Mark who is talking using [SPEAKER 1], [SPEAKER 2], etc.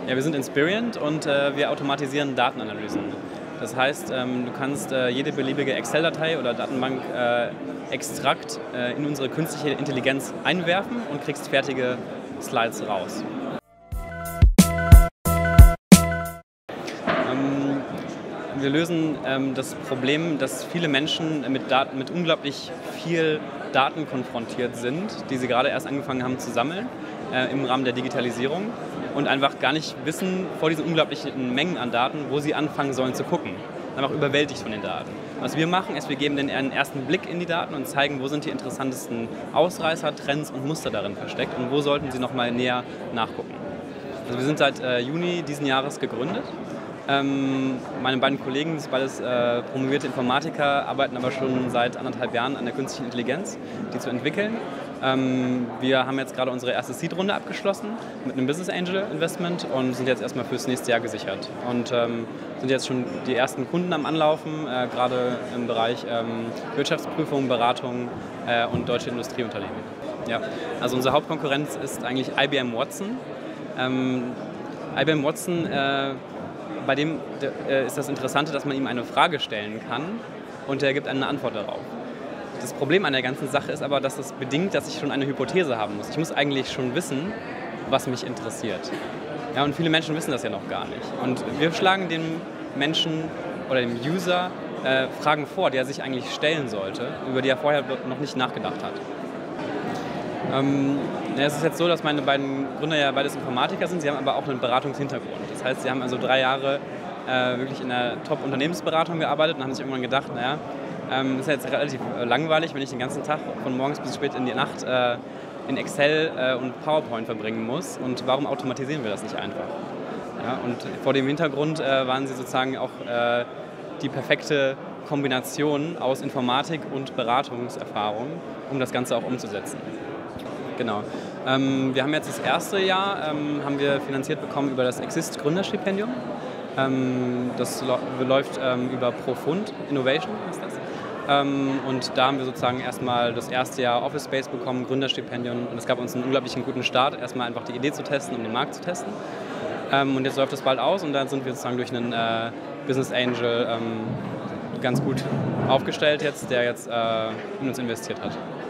[SPEAKER 1] Ja, wir sind Inspirient und wir automatisieren Datenanalysen. Das heißt, du kannst jede beliebige Excel-Datei oder Datenbank-Extrakt in unsere künstliche Intelligenz einwerfen und kriegst fertige Slides raus. Wir lösen das Problem, dass viele Menschen mit unglaublich viel Daten konfrontiert sind, die sie gerade erst angefangen haben zu sammeln im Rahmen der Digitalisierung und einfach gar nicht wissen vor diesen unglaublichen Mengen an Daten, wo sie anfangen sollen zu gucken. Einfach überwältigt von den Daten. Was wir machen, ist, wir geben denen einen ersten Blick in die Daten und zeigen, wo sind die interessantesten Ausreißer, Trends und Muster darin versteckt und wo sollten sie nochmal näher nachgucken. Also wir sind seit Juni diesen Jahres gegründet. Meine beiden Kollegen, das sind beides promovierte Informatiker, arbeiten aber schon seit 1,5 Jahren an der künstlichen Intelligenz, die zu entwickeln. Wir haben jetzt gerade unsere erste Seed-Runde abgeschlossen mit einem Business Angel Investment und sind jetzt erstmal fürs nächste Jahr gesichert. Und sind jetzt schon die ersten Kunden am Anlaufen, gerade im Bereich Wirtschaftsprüfung, Beratung und deutsche Industrieunternehmen. Ja. Also unsere Hauptkonkurrenz ist eigentlich IBM Watson. IBM Watson, bei dem ist das Interessante, dass man ihm eine Frage stellen kann und er gibt eine Antwort darauf. Das Problem an der ganzen Sache ist aber, dass es bedingt, dass ich schon eine Hypothese haben muss. Ich muss eigentlich schon wissen, was mich interessiert. Ja, und viele Menschen wissen das ja noch gar nicht. Und wir schlagen dem Menschen oder dem User Fragen vor, die er sich eigentlich stellen sollte, über die er vorher noch nicht nachgedacht hat. Es ist jetzt so, dass meine beiden Gründer ja beides Informatiker sind, sie haben aber auch einen Beratungshintergrund. Das heißt, sie haben also 3 Jahre wirklich in der Top-Unternehmensberatung gearbeitet und haben sich irgendwann gedacht, naja, das ist jetzt relativ langweilig, wenn ich den ganzen Tag von morgens bis spät in die Nacht in Excel und PowerPoint verbringen muss. Und warum automatisieren wir das nicht einfach? Ja, und vor dem Hintergrund waren sie sozusagen auch die perfekte Kombination aus Informatik und Beratungserfahrung, um das Ganze auch umzusetzen. Genau. Wir haben jetzt das erste Jahr haben wir finanziert bekommen über das Exist Gründerstipendium. Das läuft über Profund Innovation ist das. Und da haben wir sozusagen erstmal das erste Jahr Office Space bekommen, Gründerstipendium. Und es gab uns einen unglaublichen guten Start, erstmal einfach die Idee zu testen, um den Markt zu testen. Und jetzt läuft das bald aus und dann sind wir sozusagen durch einen Business Angel ganz gut aufgestellt jetzt, der jetzt in uns investiert hat.